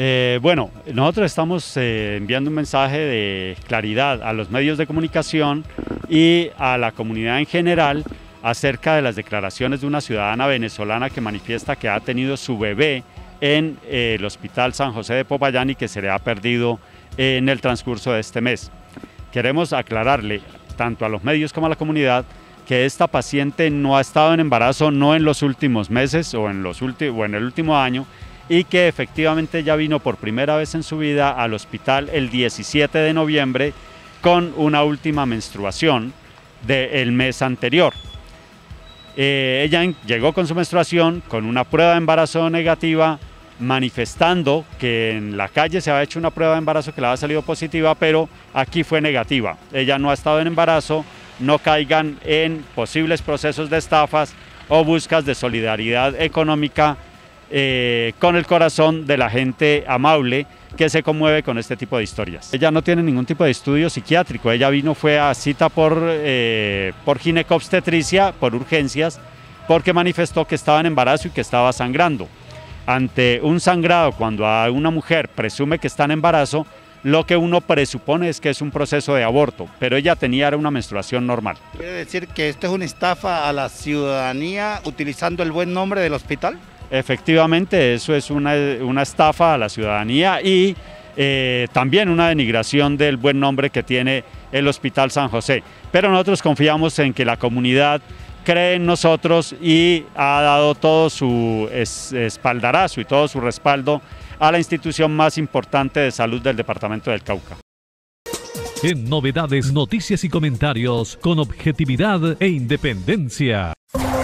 Bueno, nosotros estamos enviando un mensaje de claridad a los medios de comunicación y a la comunidad en general acerca de las declaraciones de una ciudadana venezolana que manifiesta que ha tenido su bebé en el Hospital San José de Popayán y que se le ha perdido en el transcurso de este mes. Queremos aclararle tanto a los medios como a la comunidad que esta paciente no ha estado en embarazo no en los últimos meses o en el último año, y que efectivamente ella vino por primera vez en su vida al hospital el 17 de noviembre con una última menstruación del mes anterior. Ella llegó con su menstruación con una prueba de embarazo negativa, manifestando que en la calle se había hecho una prueba de embarazo que le había salido positiva, pero aquí fue negativa. Ella no ha estado en embarazo. No caigan en posibles procesos de estafas o buscas de solidaridad económica con el corazón de la gente amable que se conmueve con este tipo de historias. Ella no tiene ningún tipo de estudio psiquiátrico, ella fue a cita por ginecobstetricia, por urgencias, porque manifestó que estaba en embarazo y que estaba sangrando. Ante un sangrado, cuando a una mujer presume que está en embarazo, lo que uno presupone es que es un proceso de aborto, pero ella tenía una menstruación normal. ¿Quiere decir que esto es una estafa a la ciudadanía utilizando el buen nombre del hospital? Efectivamente, eso es una estafa a la ciudadanía y también una denigración del buen nombre que tiene el Hospital San José. Pero nosotros confiamos en que la comunidad cree en nosotros y ha dado todo su espaldarazo y todo su respaldo a la institución más importante de salud del departamento del Cauca. En Novedades, noticias y comentarios con objetividad e independencia.